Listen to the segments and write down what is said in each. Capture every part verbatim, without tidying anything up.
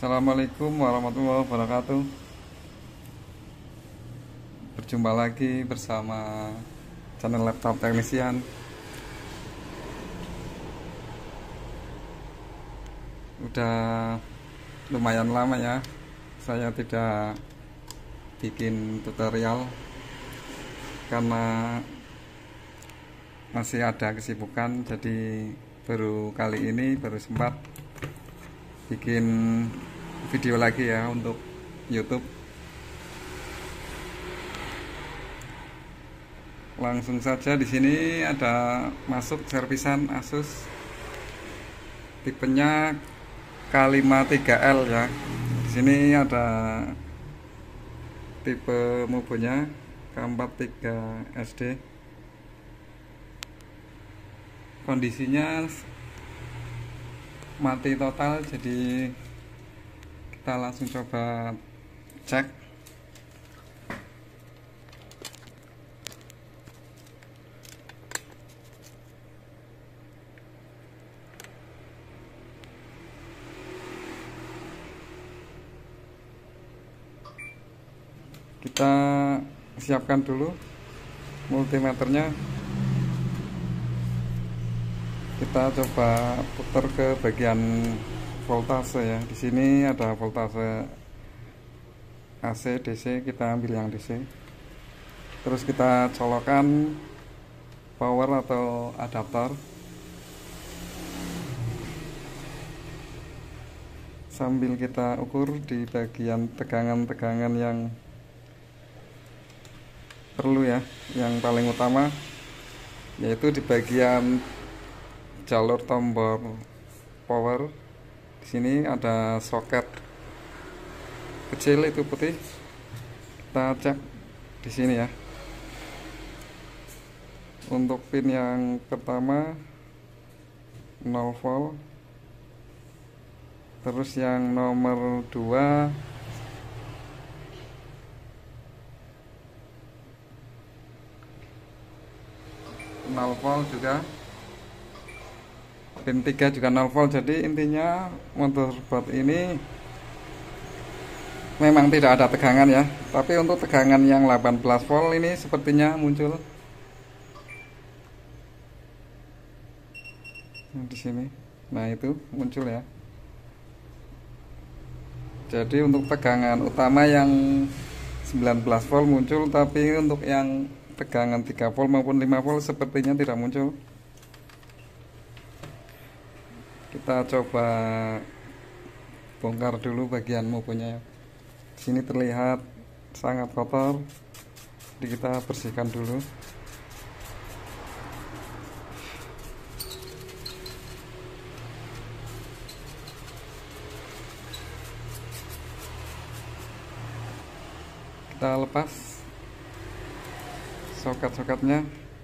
Assalamualaikum warahmatullahi wabarakatuh. Berjumpa lagi bersama channel Laptop Technician. Udah lumayan lama ya saya tidak bikin tutorial karena masih ada kesibukan, jadi baru kali ini baru sempat bikin video lagi ya untuk YouTube. Langsung saja, di sini ada masuk servisan Asus tipenya K lima tiga L ya. Di sini ada tipe mobonya K empat tiga S D. Kondisinya mati total, jadi kita langsung coba cek. Kita siapkan dulu multimeternya. Kita coba putar ke bagian voltase ya. Di sini ada voltase A C, D C, kita ambil yang D C. Terus kita colokan power atau adaptor. Sambil kita ukur di bagian tegangan-tegangan yang perlu ya, yang paling utama yaitu di bagian jalur tombol power. Di sini ada soket kecil itu putih, kita cek di sini ya. Untuk pin yang pertama nol volt, terus yang nomor dua nol volt juga, pin tiga juga nol volt. Jadi intinya motherboard ini memang tidak ada tegangan ya, tapi untuk tegangan yang delapan belas volt ini sepertinya muncul di sini. Nah, itu muncul ya. Jadi untuk tegangan utama yang sembilan belas volt muncul, tapi untuk yang tegangan tiga volt maupun lima volt sepertinya tidak muncul. Kita coba bongkar dulu bagian mobonya. Di sini terlihat sangat kotor, jadi kita bersihkan dulu. Kita lepas soket-soketnya.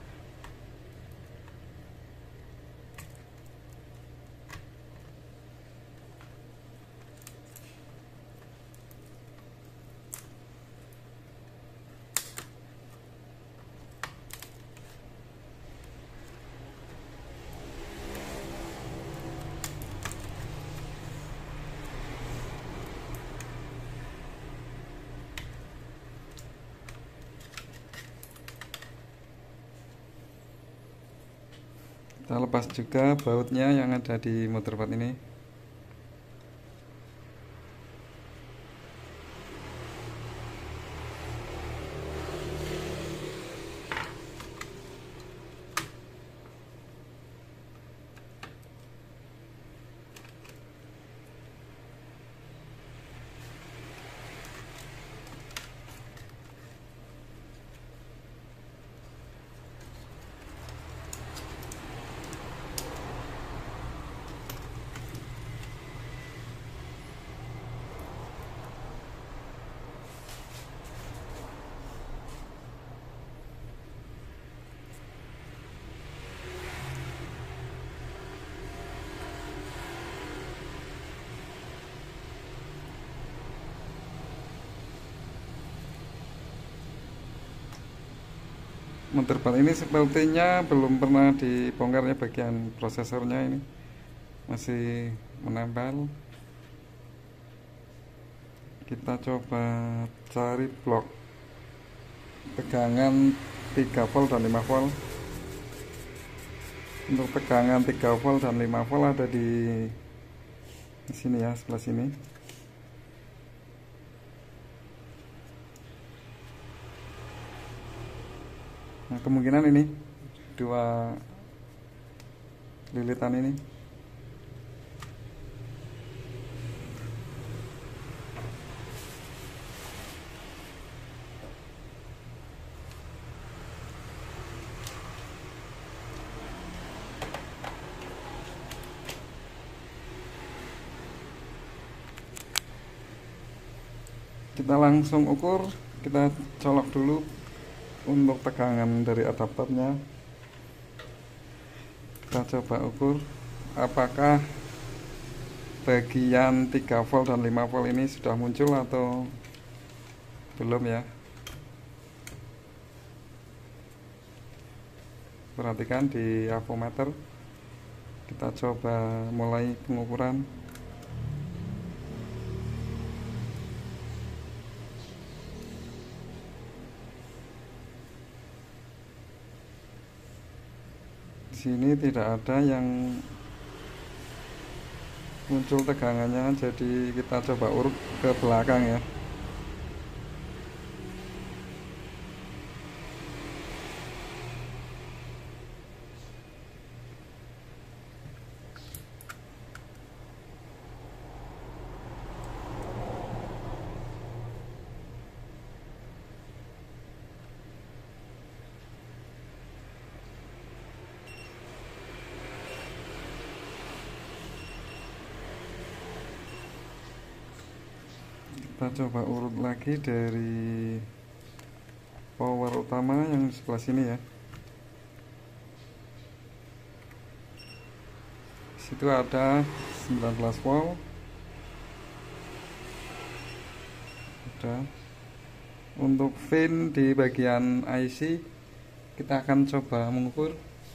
Kita lepas juga bautnya yang ada di motherboard ini. Motherboard ini sepertinya belum pernah dibongkarnya bagian prosesornya, ini masih menempel. Kita coba cari blok tegangan tiga volt dan lima volt. Untuk tegangan tiga volt dan lima volt ada di sini ya, sebelah sini. Nah, kemungkinan ini dua lilitan ini. Kita langsung ukur, kita colok dulu untuk tegangan dari adaptornya. Kita coba ukur apakah bagian tiga volt dan lima volt ini sudah muncul atau belum ya. Perhatikan di avometer. Kita coba mulai pengukuran. Di sini tidak ada yang muncul tegangannya, jadi kita coba urut ke belakang ya. Kita coba urut lagi dari power utama yang sebelah sini ya. Situ ada sembilan belas volt. Ada. Untuk pin di bagian I C kita akan coba mengukur.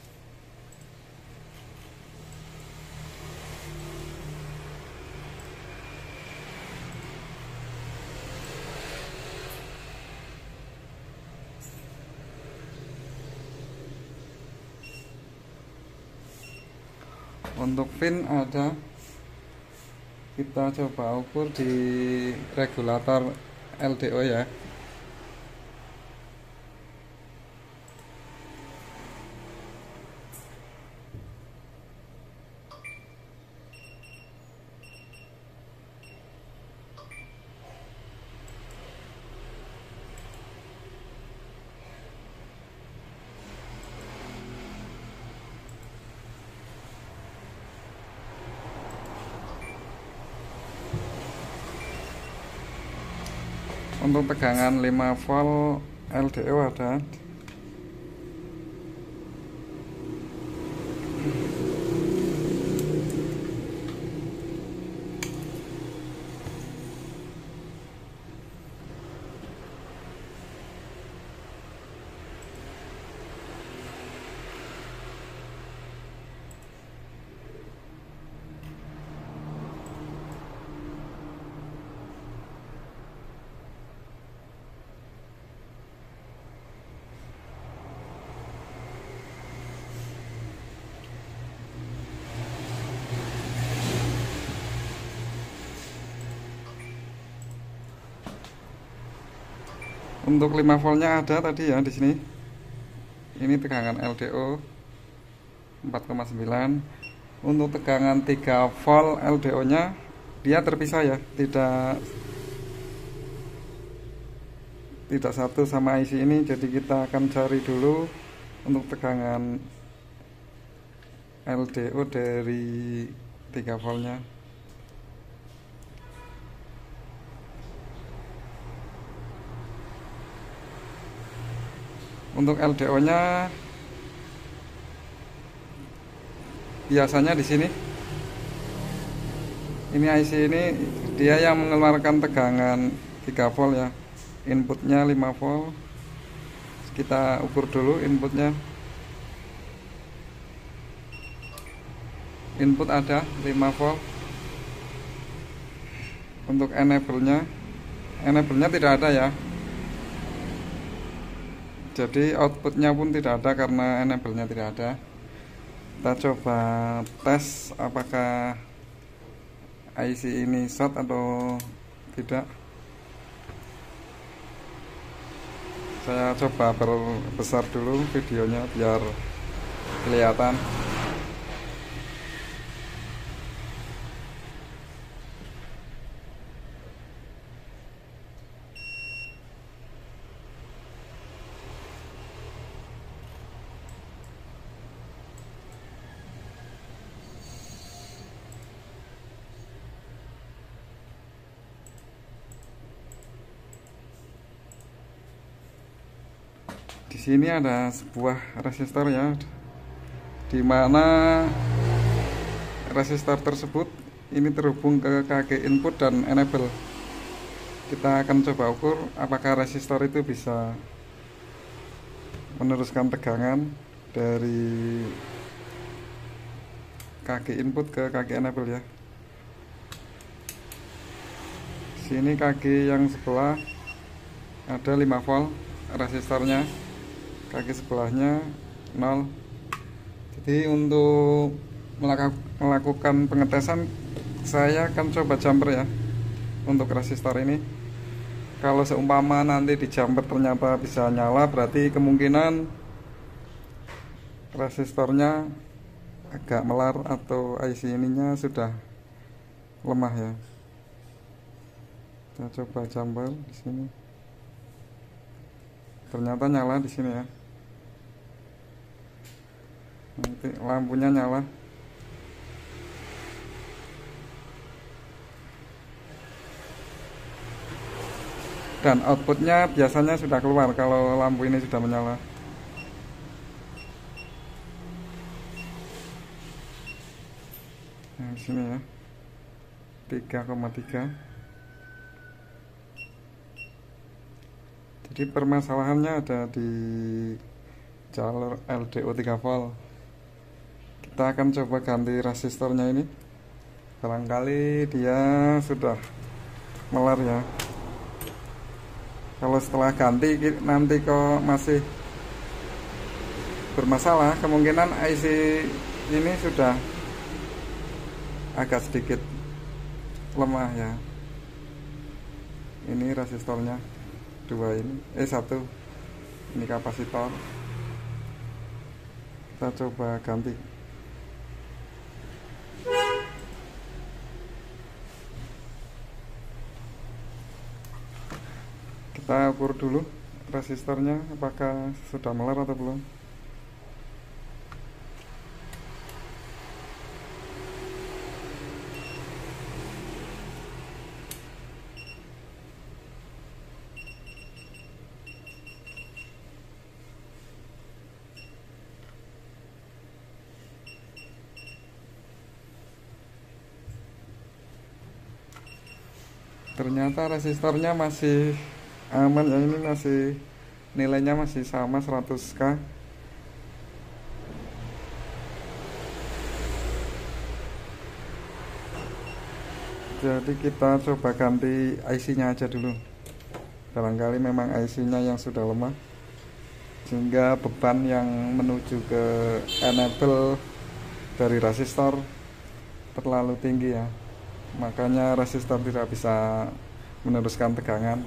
Untuk pin ada, kita coba ukur di regulator L D O ya. Untuk tegangan lima volt L D O ada. Untuk lima voltnya ada tadi ya di sini. Ini tegangan L D O empat koma sembilan. Untuk tegangan tiga volt L D O-nya dia terpisah ya, tidak tidak satu sama I C ini. Jadi kita akan cari dulu untuk tegangan L D O dari tiga voltnya. Untuk L D O-nya biasanya di sini. Ini I C ini dia yang mengeluarkan tegangan tiga volt ya. Inputnya lima volt. Kita ukur dulu inputnya. Input ada lima volt. Untuk enable-nya enable-nya tidak ada ya, jadi outputnya pun tidak ada karena enable-nya tidak ada. Kita coba tes apakah I C ini short atau tidak. Saya coba perbesar dulu videonya biar kelihatan. Di sini ada sebuah resistor ya, di mana resistor tersebut ini terhubung ke kaki input dan enable. Kita akan coba ukur apakah resistor itu bisa meneruskan tegangan dari kaki input ke kaki enable ya. Sini kaki yang sebelah ada lima volt resistornya, kaki sebelahnya nol. Jadi untuk melakukan pengetesan saya akan coba jumper ya untuk resistor ini. Kalau seumpama nanti di jumper ternyata bisa nyala, berarti kemungkinan resistornya agak melar atau I C ininya sudah lemah ya. Kita coba jumper di sini. Ternyata nyala di sini ya. Nanti lampunya nyala. Dan outputnya biasanya sudah keluar kalau lampu ini sudah menyala. Nah, di sini ya. tiga koma tiga. Jadi permasalahannya ada di jalur L D O tiga volt. Kita akan coba ganti resistornya ini. Barangkali dia sudah melar ya. Kalau setelah ganti nanti kok masih bermasalah, kemungkinan I C ini sudah agak sedikit lemah ya. Ini resistornya dua ini, eh satu ini kapasitor. Kita coba ganti. Kita ukur dulu resistornya apakah sudah melar atau belum. Ternyata resistornya masih aman ya, ini masih nilainya masih sama seratus K. Jadi kita coba ganti I C nya aja dulu. Barangkali memang I C nya yang sudah lemah sehingga beban yang menuju ke enable dari resistor terlalu tinggi ya, makanya resistor tidak bisa meneruskan tegangan.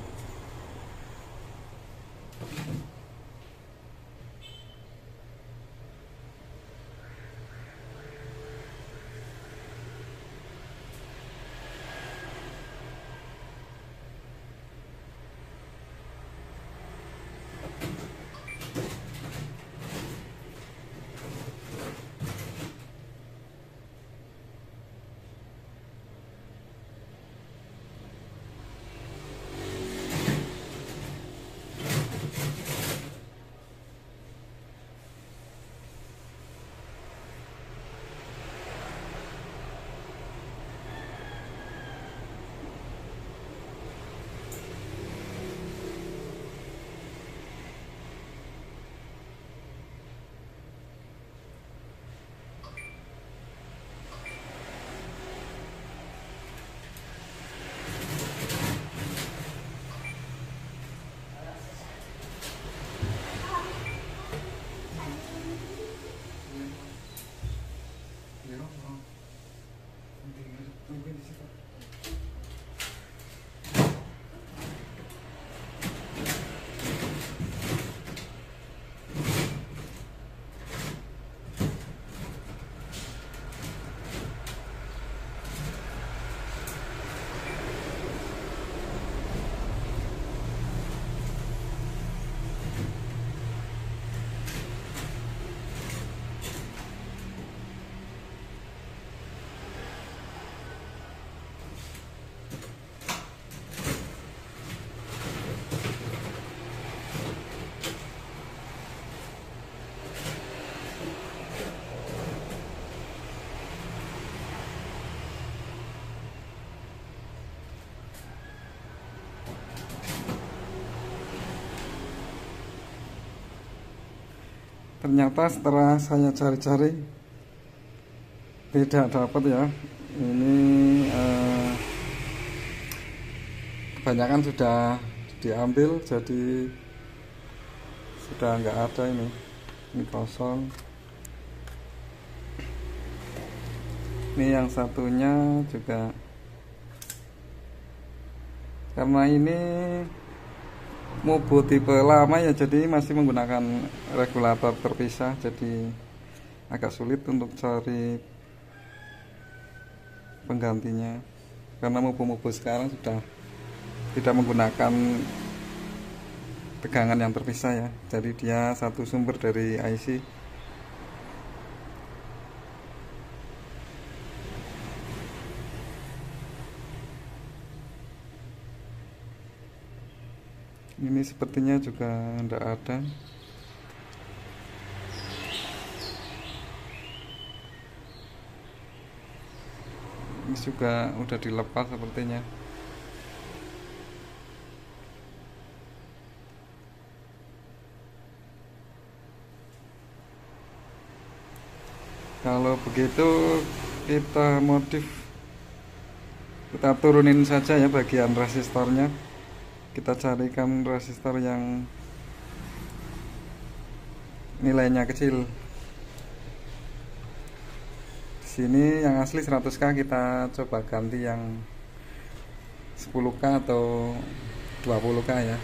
Ternyata setelah saya cari-cari tidak dapat ya. Ini eh, kebanyakan sudah diambil, jadi sudah nggak ada. Ini ini kosong. Ini yang satunya juga, karena ini Mobo tipe lama ya, jadi masih menggunakan regulator terpisah, jadi agak sulit untuk cari penggantinya. Karena Mobo-Mobo sekarang sudah tidak menggunakan tegangan yang terpisah ya, jadi dia satu sumber dari I C. Ini sepertinya juga tidak ada. Ini juga udah dilepas sepertinya. Kalau begitu kita modif, kita turunin saja ya bagian resistornya. Kita carikan resistor yang nilainya kecil. Di sini yang asli seratus K, kita coba ganti yang sepuluh K atau dua puluh K ya.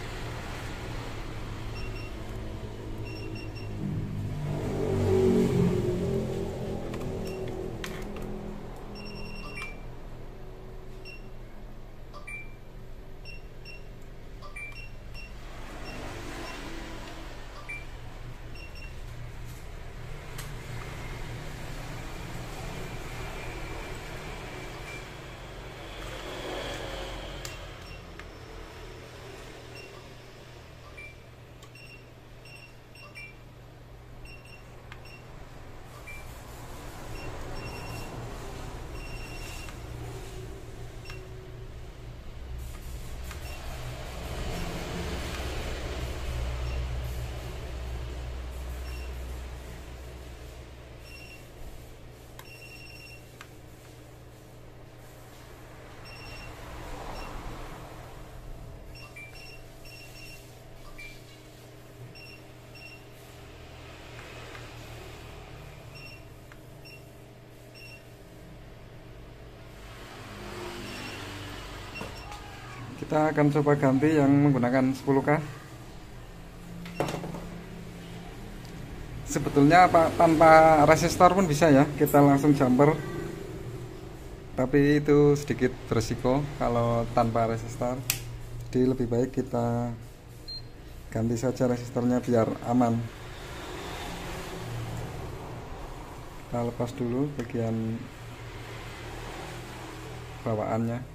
Kita akan coba ganti yang menggunakan sepuluh K. Sebetulnya apa, tanpa resistor pun bisa ya, kita langsung jumper. Tapi itu sedikit berisiko kalau tanpa resistor. Jadi lebih baik kita ganti saja resistornya biar aman. Kita lepas dulu bagian bawaannya.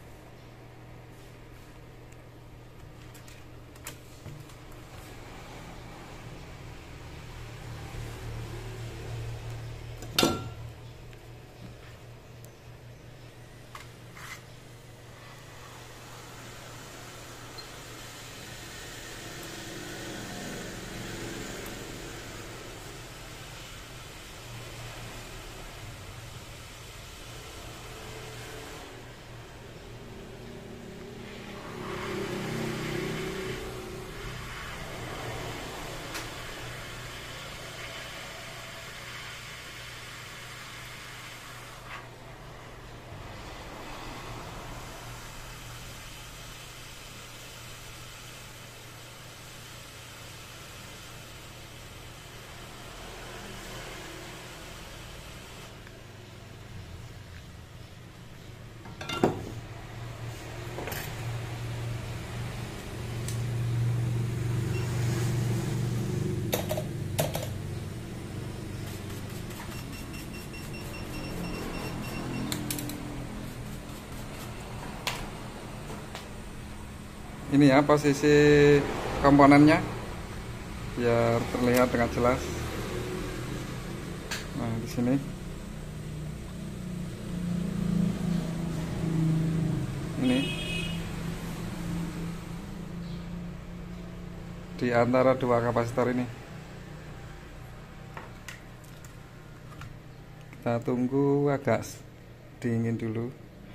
Ini ya posisi komponennya biar terlihat dengan jelas. Nah, di sini. Ini di antara dua kapasitor ini. Kita tunggu agak dingin dulu.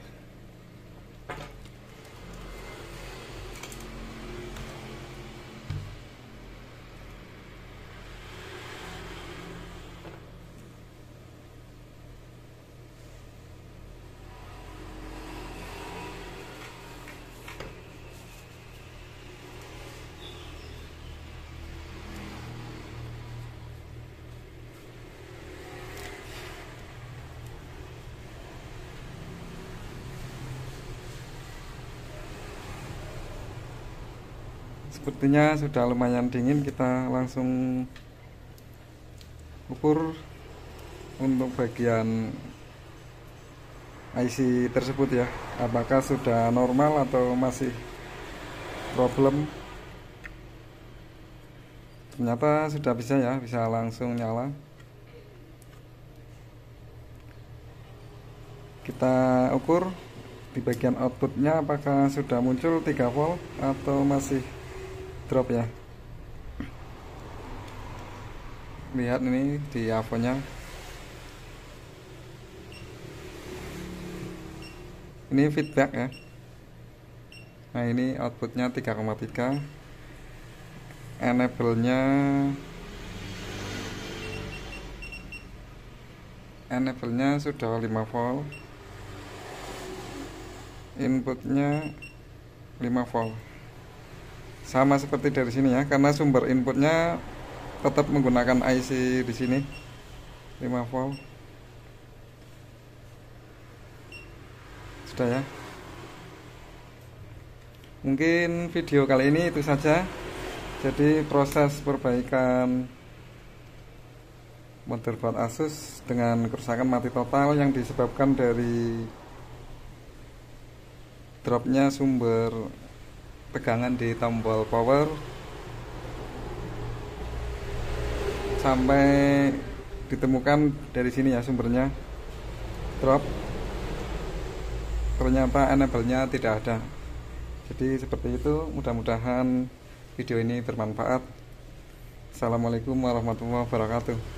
Sepertinya sudah lumayan dingin, kita langsung ukur untuk bagian I C tersebut ya, apakah sudah normal atau masih problem. Ternyata sudah bisa ya, bisa langsung nyala. Kita ukur di bagian outputnya apakah sudah muncul tiga volt atau masih drop ya. Lihat ini di avonya, ini feedback ya. Nah ini outputnya tiga koma tiga, enable nya enable nya sudah lima volt, inputnya lima volt, sama seperti dari sini ya, karena sumber inputnya tetap menggunakan I C di sini lima volt. Sudah ya. Mungkin video kali ini itu saja. Jadi proses perbaikan motherboard Asus dengan kerusakan mati total yang disebabkan dari dropnya sumber tegangan di tombol power sampai ditemukan dari sini ya sumbernya drop, ternyata enable-nya tidak ada. Jadi seperti itu, mudah-mudahan video ini bermanfaat. Assalamualaikum warahmatullahi wabarakatuh.